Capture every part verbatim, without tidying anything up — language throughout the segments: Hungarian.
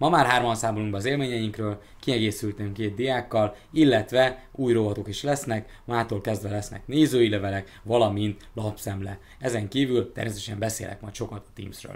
Ma már hárman számolunk be az élményeinkről, kiegészültünk két diákkal, illetve új rovatok is lesznek, mától kezdve lesznek nézői levelek, valamint lapszemle. Ezen kívül természetesen beszélek majd sokat a Teamsről.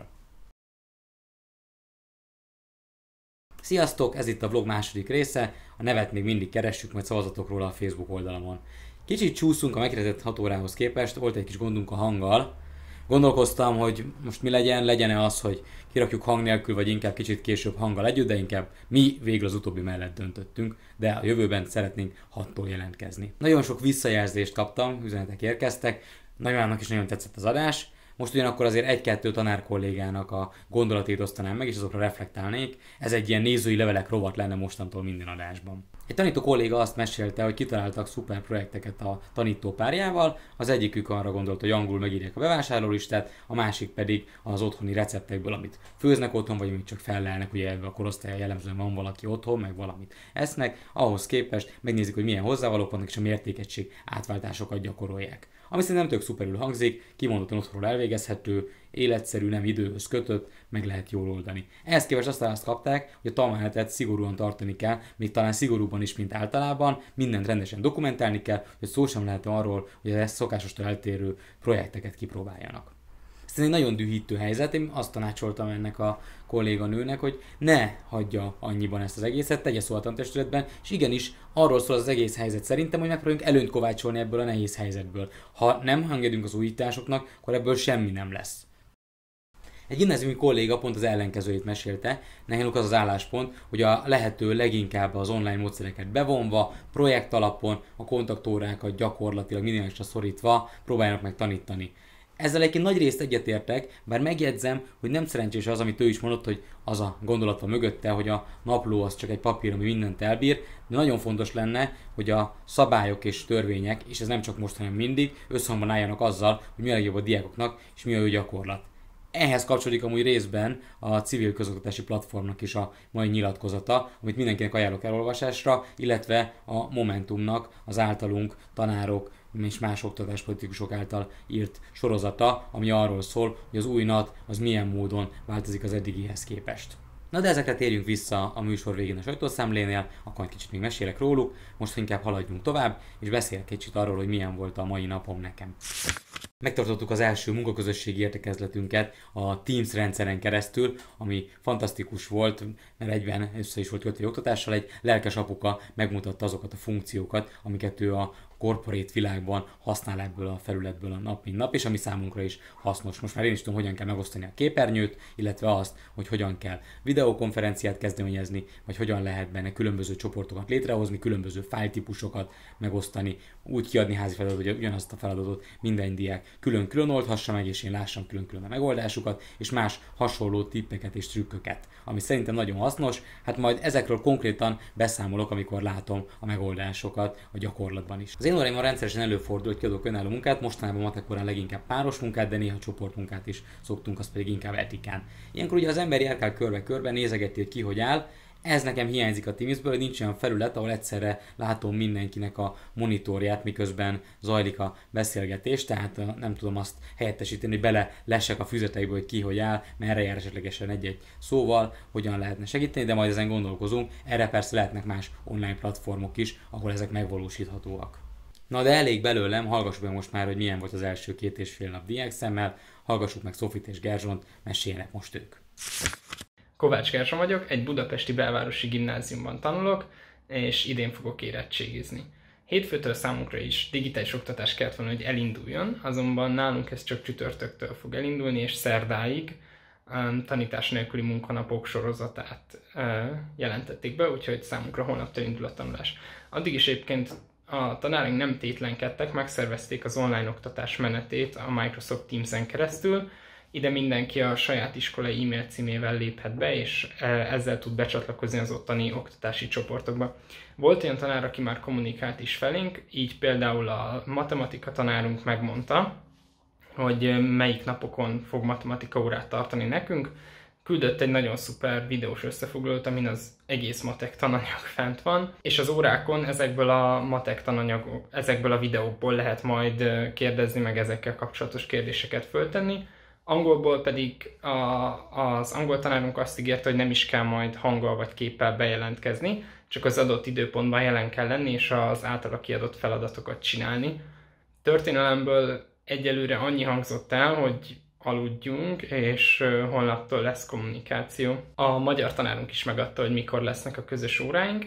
Sziasztok, ez itt a vlog második része, a nevet még mindig keressük, majd szavazatok róla a Facebook oldalamon. Kicsit csúszunk a meghirdetett hat órához képest, volt egy kis gondunk a hanggal. Gondolkoztam, hogy most mi legyen, legyen-e az, hogy kirakjuk hang nélkül, vagy inkább kicsit később hanggal együtt, de inkább mi végül az utóbbi mellett döntöttünk, de a jövőben szeretnénk hattól jelentkezni. Nagyon sok visszajelzést kaptam, üzenetek érkeztek, nagyjának is nagyon tetszett az adás. Most ugyanakkor azért egy-kettő tanár kollégának a gondolatét osztanám meg, és azokra reflektálnék. Ez egy ilyen nézői levelek rovat lenne mostantól minden adásban. Egy tanító kolléga azt mesélte, hogy kitaláltak szuper projekteket a tanító párjával, az egyikük arra gondolt, hogy angolul megírják a bevásárlólistát, a másik pedig az otthoni receptekből, amit főznek otthon, vagy amit csak fellelnek, ugye ebben a korosztálya jellemzően van valaki otthon, meg valamit esznek, ahhoz képest megnézik, hogy milyen hozzávalók vannak, és a mértékegység átváltásokat gyakorolják. Ami szerintem tök szuperül hangzik, kimondottan otthonról elvégezhető, életszerű, nem időhöz kötött, meg lehet jól oldani. Ehhez képest azt azt kapták, hogy a tanmenetet szigorúan tartani kell, még talán szigorúban is, mint általában, mindent rendesen dokumentálni kell, hogy szó sem lehet arról, hogy ezt szokásostól eltérő projekteket kipróbáljanak. Ez egy nagyon dühítő helyzet, én azt tanácsoltam ennek a kolléganőnek, hogy ne hagyja annyiban ezt az egészet, tegye szó a tantestületben, és igenis arról szól az egész helyzet szerintem, hogy megpróbáljunk előnyt kovácsolni ebből a nehéz helyzetből. Ha nem engedünk az újításoknak, akkor ebből semmi nem lesz. Egy gimnáziumi kolléga pont az ellenkezőjét mesélte, nekünk az az álláspont, hogy a lehető leginkább az online módszereket bevonva, projekt alapon, a kontaktórákat gyakorlatilag minimálisra szorítva próbáljanak meg tanítani. Ezzel egyébként nagy részt egyetértek, bár megjegyzem, hogy nem szerencsés az, amit ő is mondott, hogy az a gondolat van mögötte, hogy a napló az csak egy papír, ami mindent elbír, de nagyon fontos lenne, hogy a szabályok és törvények, és ez nem csak most, hanem mindig, összhangban álljanak azzal, hogy mi a legjobb a diákoknak, és mi a jó gyakorlat. Ehhez kapcsolódik amúgy részben a civil közoktatási platformnak is a mai nyilatkozata, amit mindenkinek ajánlok elolvasásra, illetve a Momentumnak az általunk tanárok és más oktatáspolitikusok által írt sorozata, ami arról szól, hogy az új NAT az milyen módon változik az eddigihez képest. Na de ezekre térjünk vissza a műsor végén a sajtószemlénél, akkor egy kicsit még mesélek róluk, most inkább haladjunk tovább, és beszélek kicsit arról, hogy milyen volt a mai napom nekem. Megtartottuk az első munkaközösségi értekezletünket a Teams rendszeren keresztül, ami fantasztikus volt, mert egyben össze is volt kötve oktatással, egy lelkes apuka megmutatta azokat a funkciókat, amiket ő a corporate világban használ ebből a felületből a nap mint nap, és ami számunkra is hasznos. Most már én is tudom, hogyan kell megosztani a képernyőt, illetve azt, hogy hogyan kell videokonferenciát kezdeményezni, vagy hogyan lehet benne különböző csoportokat létrehozni, különböző fájltípusokat megosztani, úgy kiadni házi feladatot, hogy ugyanazt a feladatot minden diák külön-külön oldhassa meg, és én lássam külön-külön a megoldásukat, és más hasonló tippeket és trükköket, ami szerintem nagyon hasznos. Hát majd ezekről konkrétan beszámolok, amikor látom a megoldásokat a gyakorlatban is. Az én óráimon rendszeresen előfordul, hogy kiadok önálló munkát, mostanában matekkorán leginkább páros munkát, de néha csoportmunkát is szoktunk, az pedig inkább etikán. Ilyenkor ugye az ember járkál körbe-körbe, nézegeti, hogy ki hogy áll. Ez nekem hiányzik a Teamsből, hogy nincs olyan felület, ahol egyszerre látom mindenkinek a monitorját, miközben zajlik a beszélgetés, tehát nem tudom azt helyettesíteni, hogy bele lessek a füzeteikből, hogy ki hogy áll, merre jár esetlegesen egy-egy szóval, hogyan lehetne segíteni, de majd ezen gondolkozunk. Erre persze lehetnek más online platformok is, ahol ezek megvalósíthatóak. Na de elég belőlem, hallgassuk meg most már, hogy milyen volt az első két és fél nap diák szemmel, hallgassuk meg Szofit és Gerzsont, meséljenek most ők. Kovács Gerzsa vagyok, egy budapesti belvárosi gimnáziumban tanulok, és idén fogok érettségizni. Hétfőtől számunkra is digitális oktatás kellett volna, hogy elinduljon, azonban nálunk ez csak csütörtöktől fog elindulni, és szerdáig um, tanítás nélküli munkanapok sorozatát uh, jelentették be, úgyhogy számunkra holnaptól indul a tanulás. Addig is egyébként a tanáraink nem tétlenkedtek, megszervezték az online oktatás menetét a Microsoft Teams-en keresztül. Ide mindenki a saját iskolai e-mail címével léphet be, és ezzel tud becsatlakozni az ottani oktatási csoportokba. Volt olyan tanár, aki már kommunikált is felénk, így például a matematika tanárunk megmondta, hogy melyik napokon fog matematika órát tartani nekünk. Küldött egy nagyon szuper videós összefoglalót, amin az egész matek tananyag fent van, és az órákon ezekből a matek tananyagok, ezekből a videókból lehet majd kérdezni, meg ezekkel kapcsolatos kérdéseket föltenni. Angolból pedig a, az angol tanárunk azt ígérte, hogy nem is kell majd hanggal vagy képpel bejelentkezni, csak az adott időpontban jelen kell lenni, és az általa kiadott feladatokat csinálni. Történelemből egyelőre annyi hangzott el, hogy aludjunk, és holnaptól lesz kommunikáció. A magyar tanárunk is megadta, hogy mikor lesznek a közös óráink.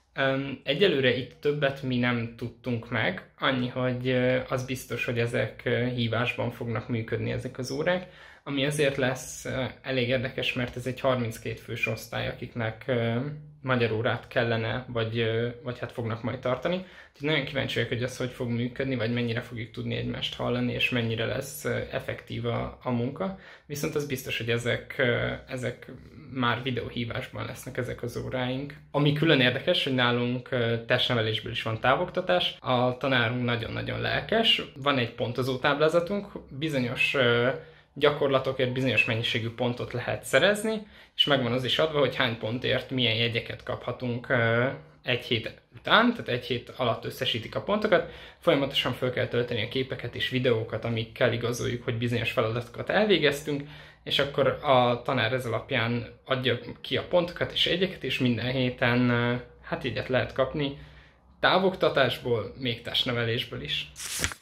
Egyelőre itt többet mi nem tudtunk meg, annyi, hogy az biztos, hogy ezek hívásban fognak működni ezek az órák, ami azért lesz elég érdekes, mert ez egy harminckét fős osztály, akiknek magyar órát kellene, vagy, vagy hát fognak majd tartani. Úgyhogy nagyon kíváncsi vagyok, hogy ez hogy fog működni, vagy mennyire fogjuk tudni egymást hallani, és mennyire lesz effektív a, a munka. Viszont az biztos, hogy ezek, ezek már videóhívásban lesznek ezek az óráink. Ami külön érdekes, hogy nálunk testnevelésből is van távoktatás. A tanárunk nagyon-nagyon lelkes. Van egy pontozó táblázatunk, bizonyos gyakorlatokért bizonyos mennyiségű pontot lehet szerezni, és megvan az is adva, hogy hány pontért milyen jegyeket kaphatunk egy hét után, tehát egy hét alatt összesítik a pontokat. Folyamatosan fel kell tölteni a képeket és videókat, amikkel igazoljuk, hogy bizonyos feladatokat elvégeztünk, és akkor a tanár ez alapján adja ki a pontokat és jegyeket, és minden héten hát jegyet lehet kapni távoktatásból, még testnevelésből is.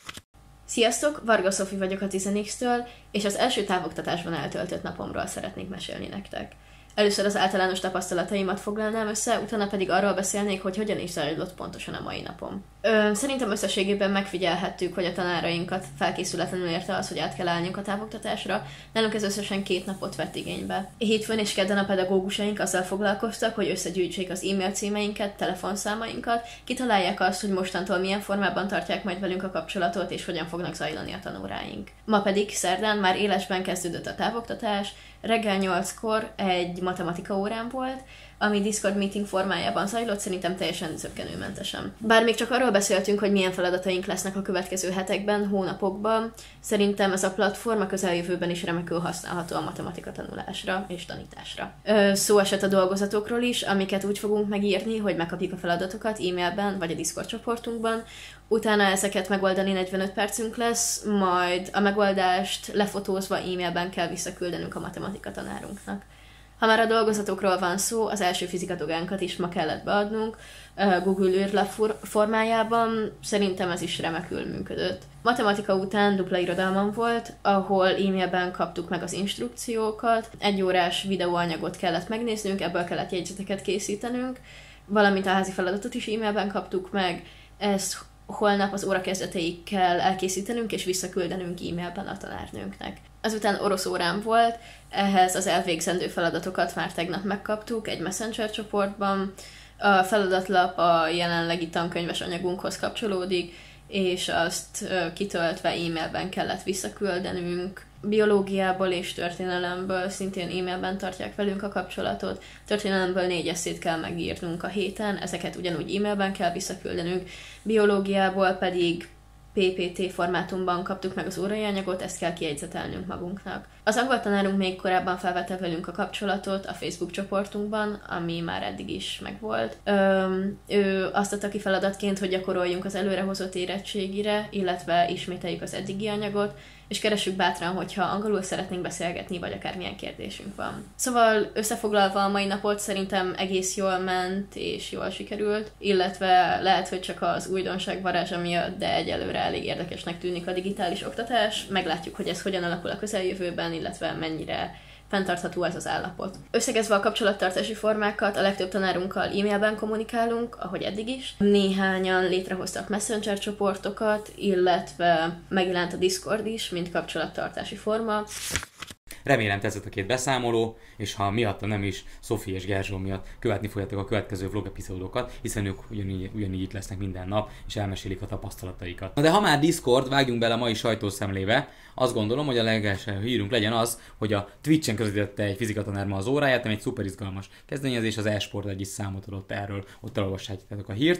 Sziasztok, Varga Szofi vagyok a tíz X-től, és az első távoktatásban eltöltött napomról szeretnék mesélni nektek. Először az általános tapasztalataimat foglalnám össze, utána pedig arról beszélnék, hogy hogyan is zajlott pontosan a mai napom. Ö, szerintem összességében megfigyelhettük, hogy a tanárainkat felkészületlenül érte az, hogy át kell állniuk a távoktatásra. Nálunk ez összesen két napot vett igénybe. Hétfőn és kedden a pedagógusaink azzal foglalkoztak, hogy összegyűjtsék az e-mail címeinket, telefonszámainkat, kitalálják azt, hogy mostantól milyen formában tartják majd velünk a kapcsolatot, és hogyan fognak zajlani a tanóráink. Ma pedig szerdán már élesben kezdődött a távoktatás, reggel nyolckor egy matematika órám volt, ami Discord meeting formájában zajlott, szerintem teljesen zökkenőmentesen. Bár még csak arról beszéltünk, hogy milyen feladataink lesznek a következő hetekben, hónapokban, szerintem ez a platform a közeljövőben is remekül használható a matematika tanulásra és tanításra. Ö, szó esett a dolgozatokról is, amiket úgy fogunk megírni, hogy megkapjuk a feladatokat e-mailben vagy a Discord csoportunkban, utána ezeket megoldani negyvenöt percünk lesz, majd a megoldást lefotózva e-mailben kell visszaküldenünk a matematika tanárunknak. Ha már a dolgozatokról van szó, az első fizikadogánkat is ma kellett beadnunk, Google űrlap formájában, szerintem ez is remekül működött. Matematika után dupla irodalmam volt, ahol e-mailben kaptuk meg az instrukciókat, egy órás videóanyagot kellett megnéznünk, ebből kellett jegyzeteket készítenünk, valamint a házi feladatot is e-mailben kaptuk meg, ezt holnap az óra kezdeteig kell elkészítenünk és visszaküldenünk e-mailben a tanárnőnknek. Azután orosz órám volt, ehhez az elvégzendő feladatokat már tegnap megkaptuk egy Messenger csoportban. A feladatlap a jelenlegi tankönyves anyagunkhoz kapcsolódik, és azt kitöltve e-mailben kellett visszaküldenünk. Biológiából és történelemből szintén e-mailben tartják velünk a kapcsolatot. Történelemből négy eszét kell megírnunk a héten, ezeket ugyanúgy e-mailben kell visszaküldenünk. Biológiából pedig pé pé té formátumban kaptuk meg az órai anyagot, ezt kell kiegyzetelnünk magunknak. Az angol tanárunk még korábban felvette velünk a kapcsolatot a Facebook csoportunkban, ami már eddig is megvolt. Öm, ő azt adta ki feladatként, hogy gyakoroljunk az előrehozott érettségire, illetve ismételjük az eddigi anyagot, és keressük bátran, hogyha angolul szeretnénk beszélgetni, vagy akármilyen kérdésünk van. Szóval összefoglalva a mai napot szerintem egész jól ment, és jól sikerült, illetve lehet, hogy csak az újdonság varázsa miatt, de egyelőre elég érdekesnek tűnik a digitális oktatás. Meglátjuk, hogy ez hogyan alakul a közeljövőben, illetve mennyire fenntartható ez az állapot. Összegezve a kapcsolattartási formákat, a legtöbb tanárunkkal e-mailben kommunikálunk, ahogy eddig is. Néhányan létrehoztak Messenger csoportokat, illetve megjelent a Discord is, mint kapcsolattartási forma. Remélem tetszett a két beszámoló, és ha miattam nem is, Szofi és Gerzsó miatt követni fogjátok a következő vlog epizódokat, hiszen ők ugyanígy, ugyanígy itt lesznek minden nap, és elmesélik a tapasztalataikat. Na de ha már Discord, vágjunk bele a mai sajtószemlébe, azt gondolom, hogy a legelső hírünk legyen az, hogy a Twitchen közvetítette egy fizikatanár ma az óráját, ami egy szuper izgalmas kezdeményezés, az e-sport egy is számot adott erről, ott elolvassátok a hírt.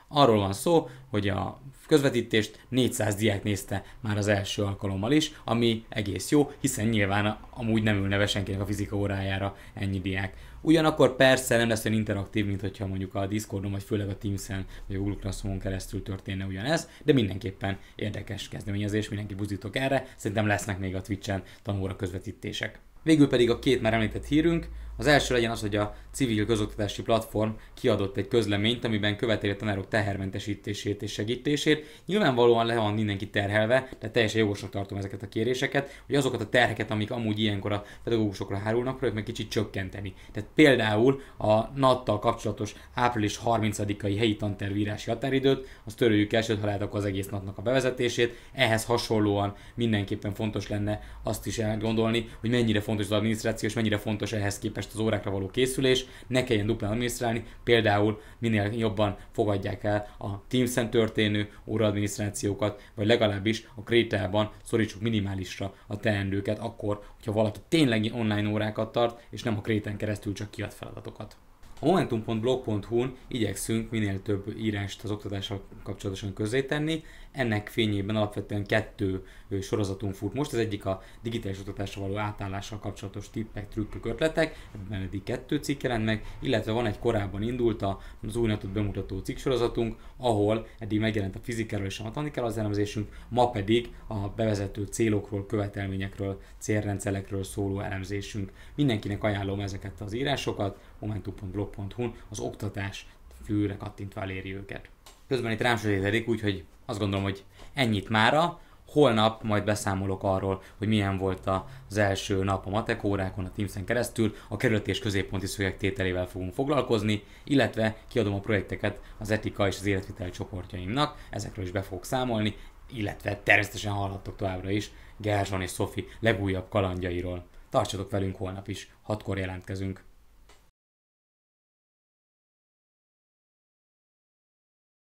Arról van szó, hogy a közvetítést négyszáz diák nézte már az első alkalommal is, ami egész jó, hiszen nyilván amúgy nem ülne be senkinek a fizika órájára ennyi diák. Ugyanakkor persze nem lesz olyan interaktív, mint hogyha mondjuk a Discordon, vagy főleg a Teams-en, vagy a Google Classroom-on keresztül történne ugyanez, de mindenképpen érdekes kezdeményezés, mindenki buzdítok erre, szerintem lesznek még a Twitch-en tanóra közvetítések. Végül pedig a két már említett hírünk. Az első legyen az, hogy a Civil Közoktatási Platform kiadott egy közleményt, amiben követeli a tanárok tehermentesítését és segítését. Nyilvánvalóan le van mindenki terhelve, de teljesen jogosnak tartom ezeket a kéréseket, hogy azokat a terheket, amik amúgy ilyenkor a pedagógusokra hárulnak, próbáljuk meg kicsit csökkenteni. Tehát például a nattal kapcsolatos április harmincadikai helyi tantervírási határidőt, azt töröljük el, sőt, ha lehet, akkor az egész natnak a bevezetését. Ehhez hasonlóan mindenképpen fontos lenne azt is elgondolni, hogy mennyire fontos az adminisztráció, és mennyire fontos ehhez képest az órákra való készülés, ne kelljen duplán adminisztrálni, például minél jobban fogadják el a Teams-en történő óraadminisztrációkat, vagy legalábbis a Krétában szorítsuk minimálisra a teendőket akkor, hogyha valaki tényleg online órákat tart, és nem a Kréten keresztül csak kiad feladatokat. A momentum pont blog pont hu-n igyekszünk minél több írást az oktatással kapcsolatosan közzétenni. Ennek fényében alapvetően kettő sorozatunk fut most. Az egyik a digitális oktatásra való átállással kapcsolatos tippek, trükkök, ötletek, ebben eddig kettő cikk jelent meg, illetve van egy korábban indult az újnatot bemutató cikksorozatunk, ahol eddig megjelent a fizikáról és a matematikáról az elemzésünk, ma pedig a bevezető célokról, követelményekről, célrendszerekről szóló elemzésünk. Mindenkinek ajánlom ezeket az írásokat, momentum pont blog pont hu-n az oktatás főre kattintva eléri őket. Közben itt rám sötétedik, úgyhogy azt gondolom, hogy ennyit mára. Holnap majd beszámolok arról, hogy milyen volt az első nap a matek órákon a Teams-en keresztül, a kerületi és középponti szögek tételével fogunk foglalkozni, illetve kiadom a projekteket az etika és az életviteli csoportjaimnak, ezekről is be fogok számolni, illetve természetesen hallhattok továbbra is Gerzson és Szofi legújabb kalandjairól. Tartsatok velünk holnap is, hatkor jelentkezünk.